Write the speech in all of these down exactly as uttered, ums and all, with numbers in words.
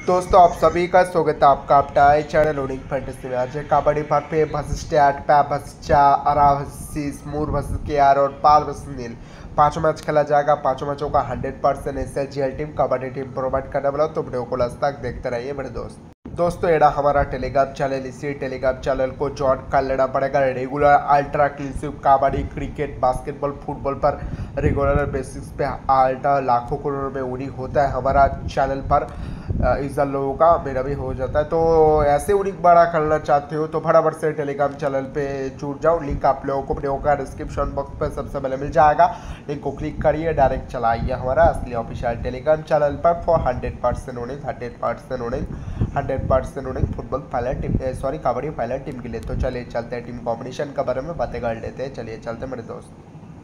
दोस्तों आप सभी का स्वागत है आपका अपना चैनल उड़िंग फैंटेसी में। आज कबड्डी पर पे बस स्टैट पे बस चा अरा भस मूर भस के आर और पाल भस नील पांचों मैच खेला जाएगा। पांचों मैचों का hundred percent S L G L team kabaddi team provide करने वाला, तो वीडियो को लास्ट तक देखते रहिए मेरे दोस्त। दोस्तों ये हमारा टेलीग्राम चैनल, इसी टेलीग्राम चैनल को ज्वाइन कर लेना पड़ेगा। Regular ultra exclusive kabaddi, cricket, basketball, football पर रेगुलर बेसिस पे अल्ट्रा लाखों करोड़ में विनिंग होता है हमारा चैनल पर। इस लोगों का मेरा भी हो जाता है, तो ऐसे विनिंग बड़ा करना चाहते हो तो फटाफट से टेलीग्राम चैनल पे जुड़ जाओ। लिंक आप लोगों को वीडियो का डिस्क्रिप्शन बॉक्स पर सबसे पहले मिल जाएगा। लिंक को क्लिक करिए, डायरेक्ट चलाइए हमारा असली ऑफिशियल टेलीग्राम चैनल पर for hundred percent winning hundred percent winning hundred percent winning football final team sorry kabaddi final team के लिए। तो चलिए चलते हैं, टीम कॉम्बिनेशन के बारे में बातें कर लेते हैं। चलिए चलते हैं मेरे दोस्त।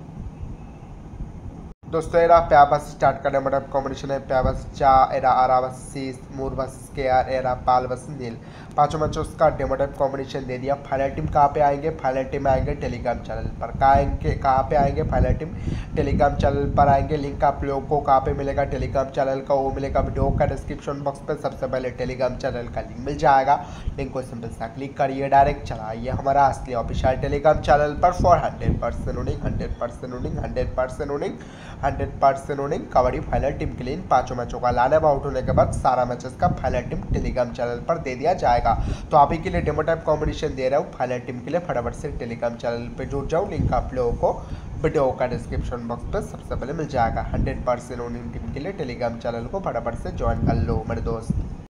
दोस्तों एरा प्याबस स्टार्ट करने मतलब कॉम्बिनेशन है प्याबस चा एरा आराबस सीस मूर बस के आर एरा पाल बस नील। पांचों मैचों का डेमो टाइप कॉम्बिनेशन दे दिया। फाइनल टीम कहाँ पे आएंगे? फाइनल टीम आएंगे टेलीग्राम चैनल पर। कहाँ आएंगे कहाँ पे आएंगे? फाइनल टीम टेलीग्राम चैनल पर आएंगे। लिंक आप लोगों को कहाँ पे मिलेगा? टेलीग्राम चैनल का, वो मिलेगा वीडियो का डिस्क्रिप्शन बॉक्स पर। सबसे पहले टेलीग्राम चैनल का लिंक मिल जाएगा। लिंक को सिंपल सा क्लिक करिए, डायरेक्ट चलाइए हमारा असली ऑफिशियल टेलीग्राम चैनल पर for hundred percent winning hundred percent winning hundred percent winning hundred percent winning kabaddi final team के लिए। इन पांचों मैचों का लाने आउट होने के बाद सारा मैचेस का फाइनल टीम टेलीग्राम चैनल पर दे दिया जाएगा। तो आप ही के लिए डेमो टाइप कॉम्बिनेशन दे रहा हूँ फाइनल टीम के लिए। फटाफट से टेलीग्राम चैनल पर जुड़ जाओ। लिंक आप लोगों को वीडियो का डिस्क्रिप्शन बॉक्स पर सबसे पहले मिल जाएगा। हंड्रेड परसेंट विनिंग टीम के लिए टेलीग्राम चैनल को फटाफट से ज्वाइन कर लो मेरे दोस्त।